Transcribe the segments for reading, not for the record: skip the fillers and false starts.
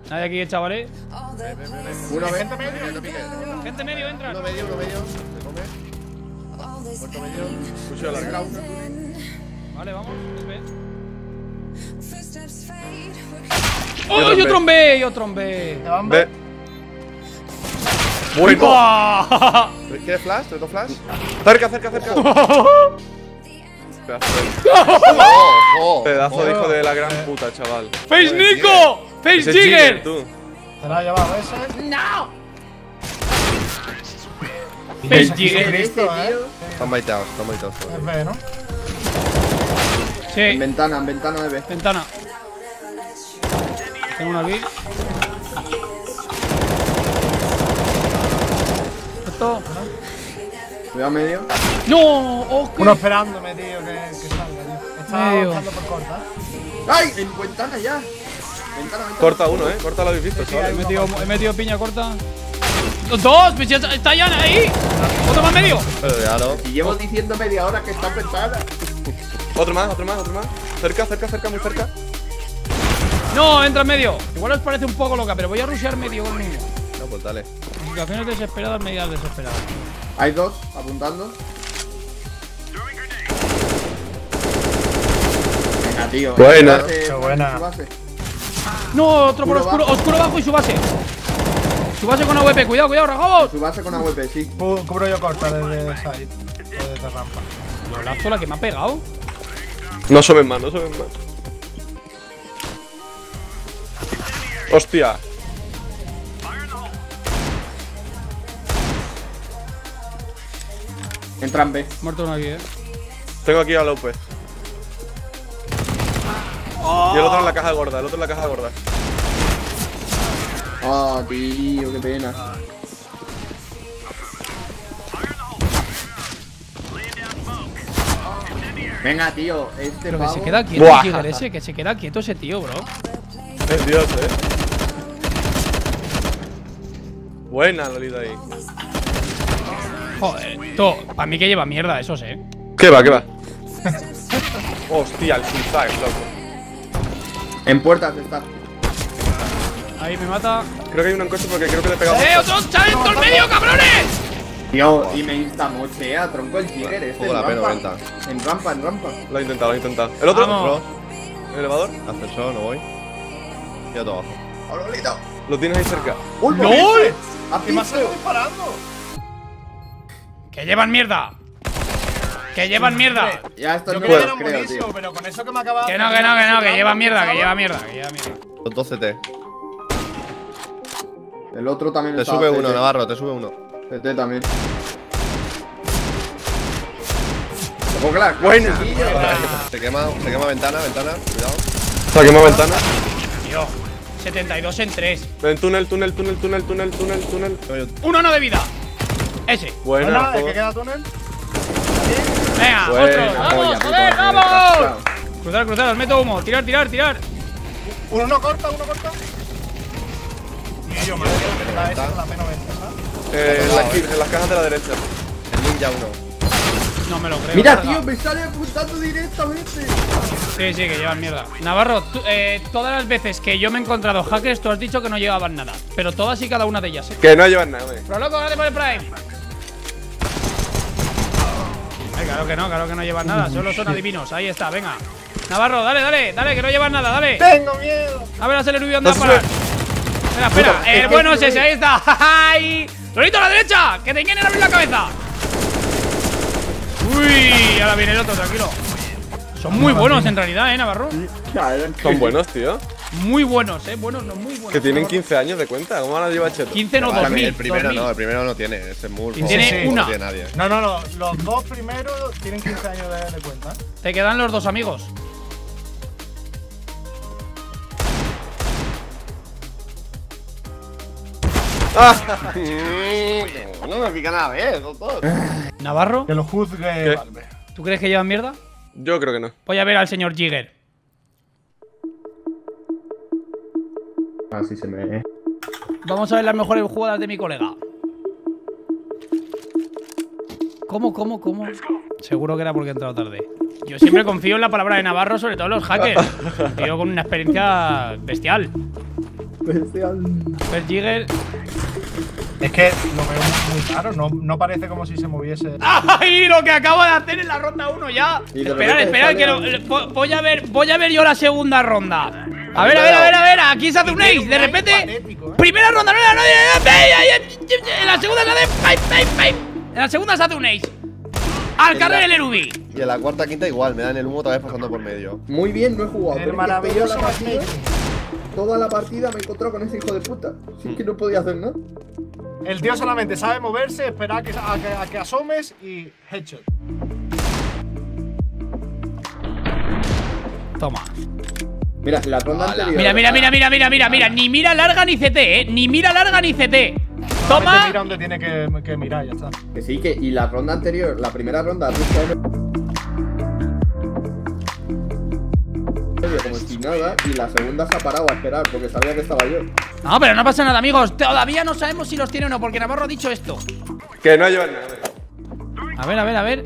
Nadie aquí, chavales. Uno Gente medio. Gente medio, entra. Uno medio. Se come. Muerto medio. Cuchillo largo. Vale, vamos. Ve. Yo ¡Oh, yo trombé! Yo trombé. ¿Te van Ve. B? Bueno. ¡Buah! ¿Quieres flash? ¿Te doy flash? Cerca. Pedazo de hijo de la gran puta, chaval. ¡Face Nico! ¡Face Ese Jigger! tú. ¿Te la ha llevado ese? ¡No! Face Face Jigger. Cristo, Están baiteados Es B, ¿no? Sí. En ventana de B. Ventana. Tengo una aquí. Esto. Cuidado medio. ¡No! ¡Oh, qué! Uno esperándome, tío, que salga, tío. Estaba Medio. buscando por corta. ¡Ay! En ventana ya. Ventana. Corta uno, corta lo habéis visto, He chaval. metido piña corta. ¡Dos! Pues ya está ya ahí. Otro más medio. Pero ya no. Y llevo diciendo media hora que está en ventana. Otro más. Cerca, muy cerca. No, entra en medio. Igual os parece un poco loca, pero voy a rushear medio conmigo. No, pues dale. Situaciones desesperadas, medidas desesperadas. Hay dos apuntando. Venga, tío. Buena. Qué buena. No, otro por oscuro. Oscuro bajo y su base. Su base con AWP. Cuidado, Ragabos. Su base con AWP, sí. Cubro yo corta desde side. O desde rampa. Golazo la que me ha pegado. No suben más. Hostia. Entran B. Muerto uno aquí, Tengo aquí a López. Y el otro en la caja gorda, Ah, tío, qué pena. Venga, tío, este Pero que pavo. se queda quieto Buah. el Jigger ese, que se queda quieto ese tío, bro. Es Dios, Buena Lolita ahí. Joder, para mí que lleva mierda, eso sé. ¿Qué va? Hostia, el suicide, loco. En puertas está. Ahí me mata. Creo que hay un encoche porque creo que le he pegado. ¡Otro talento al medio, cabrones! Tío, y me instamochea, tronco el Jigger este. Joder, En pero rampa. En rampa. Lo he intentado. ¿El otro? Vamos. ¿El elevador? Ascensor, no voy. Ya todo abajo. ¡Ololito! Lo tienes ahí cerca. ¡Uy, ¡No! ¿Qué me has estado disparando? ¡Que llevan mierda! ¡Que llevan mierda! Ya esto Yo no creo que era creo, buenísimo, tío. pero con eso que me acababa Que no, que lleva mierda, que lleva mierda. Los 12 T. El otro también Te está. sube CT. uno, Navarro, te sube uno. CT también. Ojo, claro. Buena. Se quema ventana, cuidado. Saquemos ventana. Tío, 72 en 3. Ven, túnel. Uno no de vida. Ese. Buena. ¿De qué queda túnel? Venga, Buena, otro. Polla, ¡Vamos, puto, joder, me he vamos! cascado. Cruzar, os meto humo. Tirar. Uno corta. Tío, madre mía, la S con la P90, ¿sabes? En las cajas de la derecha. El ninja uno. No me lo creo. Mira, Carga. tío, me sale apuntando directamente. Sí, que llevan mierda. Navarro, todas las veces que yo me he encontrado hackers, tú has dicho que no llevaban nada. Pero todas y cada una de ellas, Que no llevan nada, güey. Pero loco, gracias por el Prime. Claro que no llevan nada, solo son adivinos. Ahí está, venga. Navarro, dale, que no llevan nada, dale. Tengo miedo. A ver, acelerubio, anda a parar. Espera, el bueno es ese, ahí está. ¡Ay! ¡Lolito a la derecha! ¡Que te quieren abrir la cabeza! Uy, ahora viene el otro, tranquilo. Son muy buenos en realidad, Navarro. Son buenos, tío. Muy buenos, buenos, no muy buenos. Que tienen 15 años de cuenta. ¿Cómo van a llevar cheto? 15 no, Vale, 2000. el primero 2000. no, el primero no tiene. Ese es muy. Tiene una. No tiene nadie. No, los dos primeros tienen 15 años de cuenta. Te quedan los dos amigos. No me pica nada, doctor. Navarro, Que lo juzgue Valve. ¿tú crees que llevan mierda? Yo creo que no. Voy a ver al señor Jigger. Así se me. Vamos a ver las mejores jugadas de mi colega. ¿Cómo? Seguro que era porque he entrado tarde. Yo siempre confío en la palabra de Navarro, sobre todo en los hackers. Tío con una experiencia bestial. A ver, Jigger. Es que lo veo muy claro, no parece como si se moviese. ¡Ay! Lo que acabo de hacer en la ronda 1 ya. Esperad, que voy a ver yo la segunda ronda. A ver, aquí se hace un ace. De repente, primera ronda, no. En la segunda se hace. En la segunda se hace un ace. Al carrer el Erubi. Y en la cuarta, quinta igual, me dan el humo otra vez pasando por medio. Muy bien, no he jugado. El pero maravilloso es que toda la partida me he encontrado con ese hijo de puta. Si es que no podía hacer nada. El tío solamente sabe moverse, esperar a que asomes y headshot. Toma. Mira, la ronda anterior. Mira. Ni mira larga ni CT, Ni mira larga ni CT. Toma. Mira donde tiene que mirar, ya está. Que sí, que y la ronda anterior, la primera ronda, como si nada, y la segunda se ha parado a esperar porque sabía que estaba yo. No, pero no pasa nada, amigos. Todavía no sabemos si los tiene o no, porque Navarro ha dicho esto. Que no llevan nada. A ver.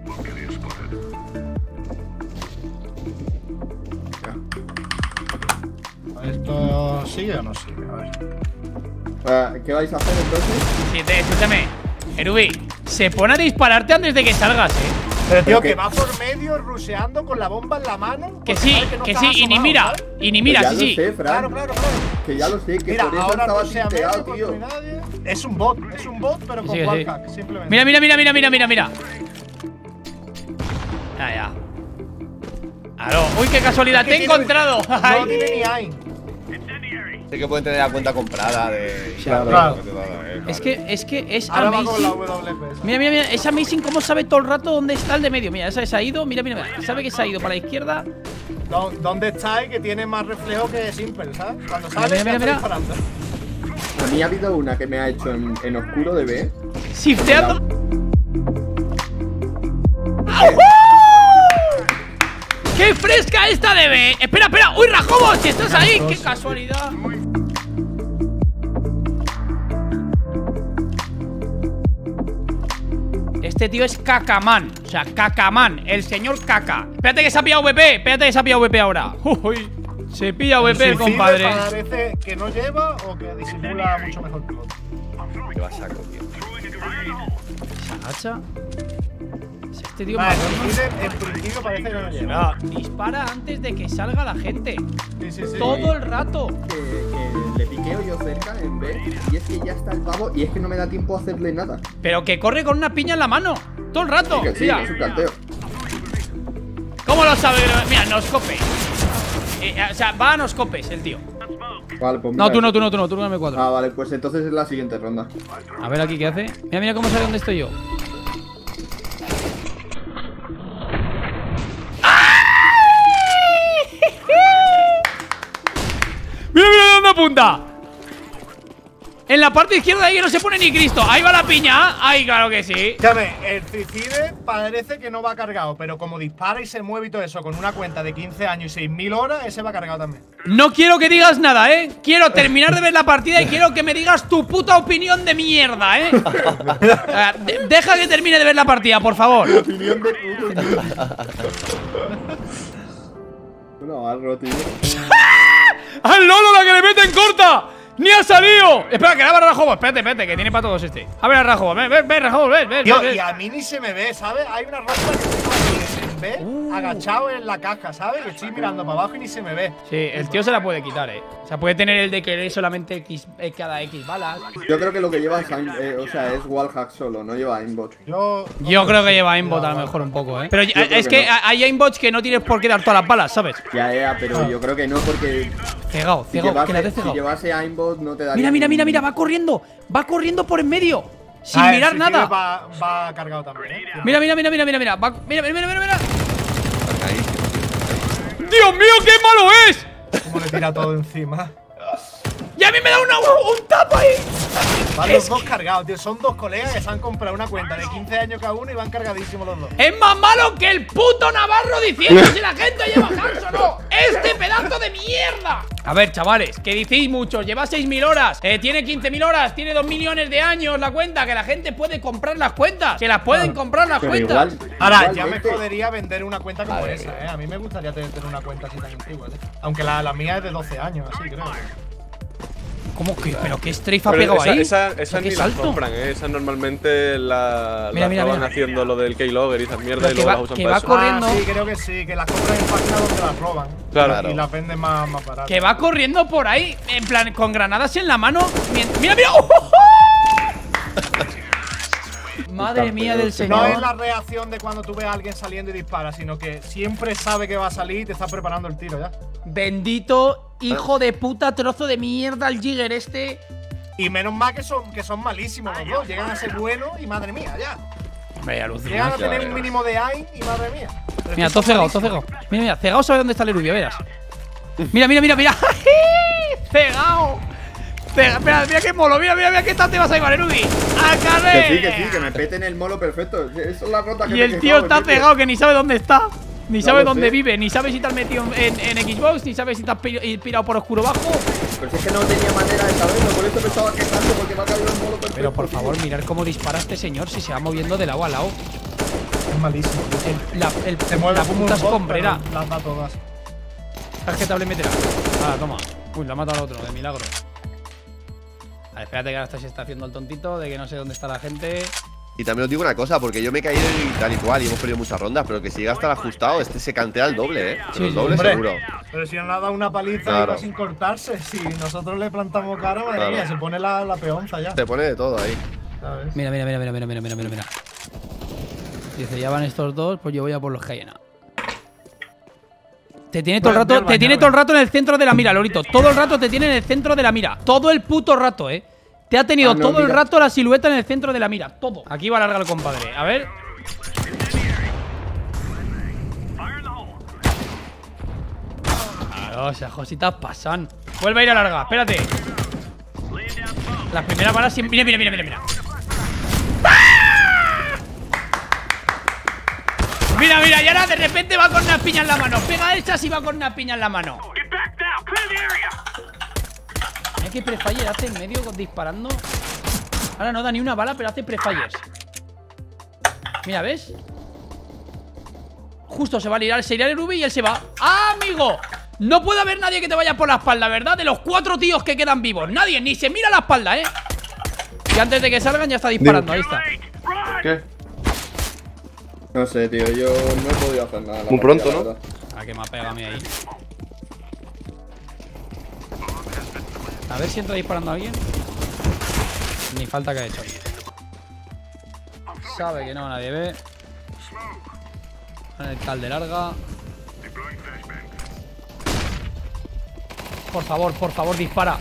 ¿Esto sigue o no sigue? A ver. ¿Qué vais a hacer entonces? Sí, escúchame. Erubi, se pone a dispararte antes de que salgas, Pero tío, que va por medio rusheando con la bomba en la mano. Que sí, y ni mira. Y ni mira, que sí. Ya lo sé, Fran. Claro. Que ya lo sé, que Mira, por eso ahora estaba rushea tinteado, medio, tío. Es un bot, pero con Sí. wallhack, simplemente. Mira. Ya. Claro. Uy, qué casualidad, te he encontrado. No tiene ni aim. Sí que pueden tener la cuenta comprada de. Claro. Es que es Ahora va con la amazing. WP. Mira, es amazing cómo sabe todo el rato dónde está el de medio. Mira, esa se ha ido, mira. Sabe que se ha ido para la izquierda. ¿Dónde está y que tiene más reflejo que Simple, ¿sabes? Cuando sale, Mira. disparando. A mí ha habido una que me ha hecho en oscuro de B. Shifteando. ¡Qué fresca esta de B! Espera. ¡Uy, Rajobos! ¡Si estás ahí! ¡Qué casualidad! Este tío es Cacaman. O sea, Cacaman. El señor Caca. Espérate que se ha pillado VP. Ahora. Uy. Se pilla VP el compadre. Parece que no lleva o que disimula mucho mejor que el otro. Que va a saco, tío. Se agacha. Este tío En principio parece que no lleva. dispara antes de que salga la gente. Sí. Todo el rato. Que le piqueo yo cerca en B y es que ya está el pavo y es que no me da tiempo a hacerle nada. Pero que corre con una piña en la mano. Todo el rato. Sí, Mira. es un canteo. ¿Cómo lo sabe? Mira, noscope. O sea, va a noscopes el tío. Vale, pues No, mira, tú no, tú no me cuadro. Ah, vale, pues entonces es la siguiente ronda. A ver aquí qué hace. Mira cómo sabe dónde estoy yo. ¡Mira dónde apunta! En la parte izquierda ahí que no se pone ni Cristo. Ahí va la piña. Ahí, claro que sí. Escúchame, el Suicide parece que no va cargado, pero como dispara y se mueve y todo eso con una cuenta de 15 años y 6.000 horas, ese va cargado también. No quiero que digas nada, Quiero terminar de ver la partida y quiero que me digas tu puta opinión de mierda, Deja que termine de ver la partida, por favor. Opinión de puto, tío. No, algo, tío. ¡Al Lolo la que le meten corta! ¡Ni ha salido! Espera, que la va Rajobo. Espérate, que tiene para todos este. A ver, Rajobo, ven, Rajobo, ven. Tío, y a mí ni se me ve, ¿sabes? Hay una ropa que se ve agachado en la caja, ¿sabes? Que estoy mirando para abajo y ni se me ve. Sí, el tío se la puede quitar, O sea, puede tener el de que lee solamente X, cada X balas. Yo creo que lo que lleva es, es wallhack solo, no lleva aimbot. Yo creo que lleva aimbot a lo mejor un poco, Pero es que hay aimbots que no tienes por qué dar todas las balas, ¿sabes? Ya, pero yo creo que no, porque Cegado, que la te cegado. si llevase aimbot no te daría. Mira, va corriendo por en medio. Sin mirar nada. Va cargado también, Mira. Mira. ¡Dios mío, qué malo es! Como le tira todo encima. ¡Y a mí me da un tapa ahí! Van los dos cargados, tío. Son dos colegas que se han comprado una cuenta de 15 años cada uno y van cargadísimos los dos. Es más malo que el puto Navarro diciendo si la gente lleva hacks o no. ¡Este pedazo de mierda! A ver, chavales, que decís muchos, lleva 6.000 horas, tiene 15.000 horas, tiene 2 millones de años la cuenta, que la gente puede comprar las cuentas, que las pueden comprar las cuentas. Ahora, ya me jodería vender una cuenta como esa, A mí me gustaría tener una cuenta así tan antigua, Aunque la mía es de 12 años, así creo. ¿Cómo que? ¿Pero qué strafe ha pegado ahí? Esas ¿Qué ni las salto? compran, Esas normalmente las acaban haciendo lo del keylogger y esas mierdas y luego las usan que para va eso. corriendo. Sí, creo que sí, que las compran en páginas donde las roban. Claro. Y las venden más baratas. Que va corriendo por ahí, en plan, con granadas en la mano. ¡Mira, mira! ¡Oh! Madre mía del No señor. es la reacción de cuando tú ves a alguien saliendo y dispara, sino que siempre sabe que va a salir y te está preparando el tiro ya. Bendito hijo de puta, trozo de mierda, el Jigger este. Y menos mal que son malísimos los dos. Llegan a ser buenos y madre mía, ya. Hombre, Llegan a alucinante. tener un mínimo de aim y madre mía. Pero Mira, es que todo son cegado, todo malísimos. cegado. Mira, cegado sabe dónde está el Erubio, verás. Mira. Cegado. Espera, mira qué molo, mira qué tal te vas a llevar, Erubi. ¡A carrer! Que sí, que me peten el molo perfecto. Eso es la rota que Y me el tío está cegado, que ni sabe dónde está. Ni Ya sabe lo dónde sé. vive, ni sabe si te has metido en Xbox, ni sabe si te has pirado por oscuro bajo. Pero si es que no tenía manera de saberlo, por eso me estaba quejando, porque me ha caído el molo perfecto. Pero por tío. favor, mirad cómo dispara este señor si se va moviendo de lado a lado. Es malísimo. Se mueve La como puta un bot, escombrera. pero las da todas. ¿Sabes qué tablet meterá? Ahora, toma. Uy, la ha matado al otro, de milagro. Vale, espérate que ahora se está haciendo el tontito de que no sé dónde está la gente. Y también os digo una cosa, porque yo me he caído y tal y cual y hemos perdido muchas rondas, pero que si llega a estar ajustado, este se cantea el doble, Sí, Pero el sí, doble hombre. seguro. Pero si nos ha dado una paliza Claro. y va sin cortarse, si nosotros le plantamos cara, madre Claro. mía, se pone la peonza ya. Te pone de todo ahí. ¿Sabes? Mira. Dice, ya van estos dos, pues yo voy a por los que hay en A. Te tiene todo el rato, te tiene todo el rato en el centro de la mira, Lorito. Todo el rato te tiene en el centro de la mira. Todo el puto rato, Te ha tenido no, todo el mira. rato la silueta en el centro de la mira. Todo. Aquí va a largar el compadre. A ver. Claro, esas cositas pasan. Vuelve a ir a larga, espérate. Las primeras balas siempre. Mira. Mira, y ahora de repente va con una piña en la mano. Pega esas y va con una piña en la mano. Mira que prefire hace en medio disparando. Ahora no da ni una bala, pero hace prefires. Mira, ¿ves? Justo se va a liar, se irá el Ruby y él se va. ¡Ah, amigo! No puede haber nadie que te vaya por la espalda, ¿verdad? De los 4 tíos que quedan vivos. Nadie, ni se mira la espalda, Y antes de que salgan ya está disparando, ahí está. ¿Qué? No sé, tío, yo no he podido hacer nada. Muy pronto, ¿no? Ah, que me ha pegado a mí ahí. A ver si entra disparando a alguien. Ni falta que ha hecho. Sabe que no, nadie ve. En el tal de larga. Por favor, dispara.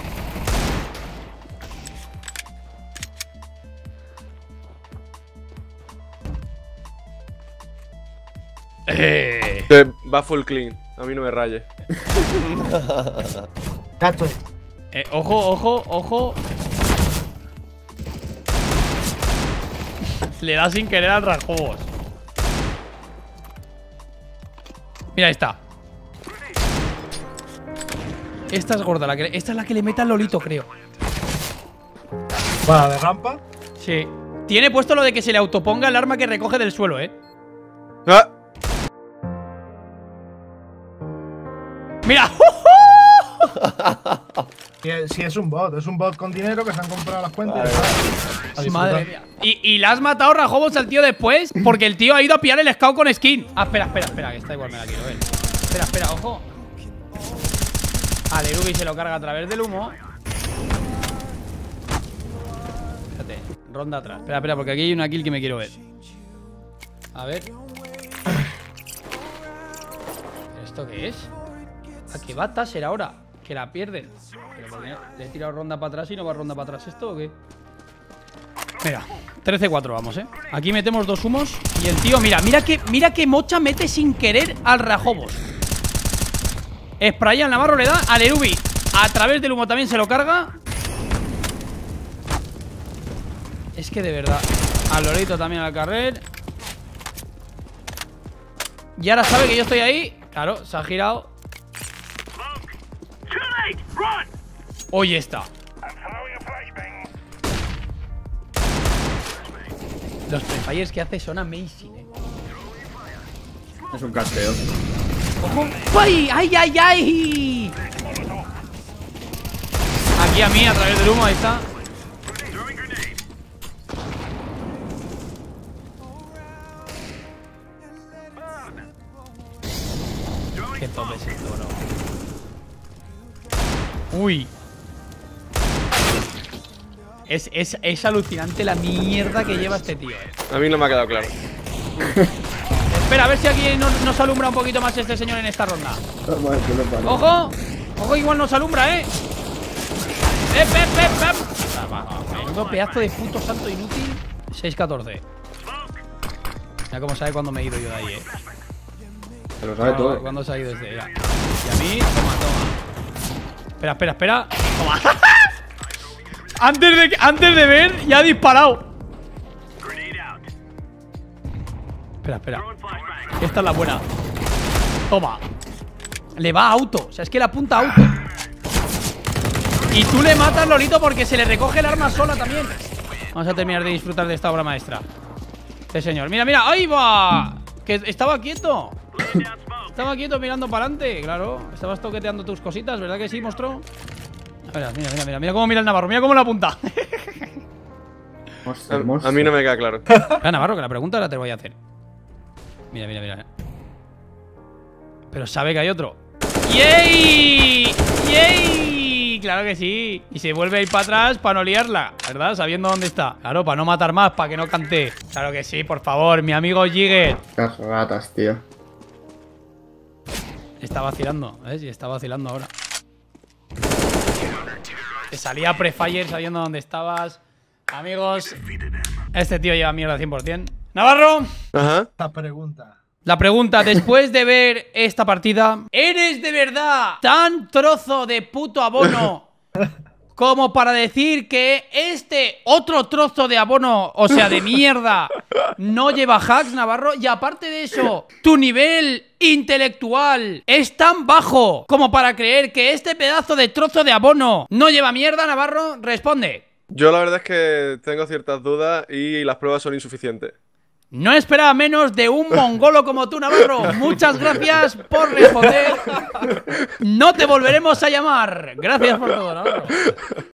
Va full clean. A mí no me raye. Ya estoy. Ojo. Le da sin querer al Rajobos. Mira esta. Esta es gorda, esta es la que le mete al Lolito, creo. Para de rampa. Sí. Tiene puesto lo de que se le autoponga el arma que recoge del suelo, ¡Ah! ¡Mira! Si es un bot con dinero que se han comprado las cuentas. A disfrutar. Madre mía. Y la has matado, Rajobos, al tío después, porque el tío ha ido a pillar el scout con skin. Ah, espera, que esta igual me la quiero ver. Espera, ojo. Al Erubi se lo carga a través del humo. Fíjate, ronda atrás. Espera, porque aquí hay una kill que me quiero ver. A ver. ¿Esto qué es? ¿A qué va Tasser ahora? Que la pierden. ¿Pero por qué le he tirado ronda para atrás y no va ronda para atrás esto o qué? Mira, 13-4 vamos, Aquí metemos 2 humos. Y el tío, mira que mocha mete sin querer al Rajobos. Spray al Navarro le da al Erubi. A través del humo también se lo carga. Es que de verdad. Al Lorito también al carrer. Y ahora sabe que yo estoy ahí. Claro, se ha girado. Oye, está. Los prefires que hace son amazing, Es un casteo. ¡Ojo! ¡Ay! Aquí a mí, a través del humo, ahí está. Qué top es esto, bro. Uy. Es alucinante la mierda que lleva este tío. A mí no me ha quedado claro. Espera, a ver si aquí nos alumbra un poquito más este señor en esta ronda. ¡Ojo! ¡Ojo, igual nos alumbra, eh! Menudo pedazo de puto salto inútil. 6-14. Mira cómo sabe cuándo me he ido yo de ahí, eh. Se lo sabe todo. ¿Cuándo se ha ido desde? Mira. Y a mí, toma. Espera. Toma. Antes de ver, ya ha disparado. Espera. Esta es la buena. Toma. Le va a auto. O sea, es que le apunta a auto. Y tú le matas, Lolito, porque se le recoge el arma sola también. Vamos a terminar de disfrutar de esta obra maestra. Este señor. Mira. ¡Ahí va! Que estaba quieto. Estaba quieto mirando para adelante. Claro. Estabas toqueteando tus cositas, ¿verdad que sí, monstruo? Mira cómo mira el Navarro. Mira cómo la apunta. A mí no me queda claro. Navarro, que la pregunta ahora te voy a hacer. Mira. Pero sabe que hay otro. ¡Yay! Claro que sí. Y se vuelve a ir para atrás para no liarla, ¿verdad? Sabiendo dónde está. Claro, para no matar más, para que no cante. Claro que sí, por favor, mi amigo Jigger. Las ratas, tío. Está vacilando, ¿ves? Y está vacilando ahora. Te salía prefire sabiendo dónde estabas. Amigos, este tío lleva mierda 100%. Navarro. Ajá. La pregunta, después de ver esta partida, ¿eres de verdad tan trozo de puto abono como para decir que este otro trozo de abono, o sea, de mierda, no lleva hacks, Navarro? Y aparte de eso, tu nivel intelectual es tan bajo como para creer que este pedazo de trozo de abono no lleva mierda, Navarro. Responde. Yo la verdad es que tengo ciertas dudas y las pruebas son insuficientes. No esperaba menos de un mongolo como tú, Navarro. Muchas gracias por responder. No te volveremos a llamar. Gracias por todo, Navarro.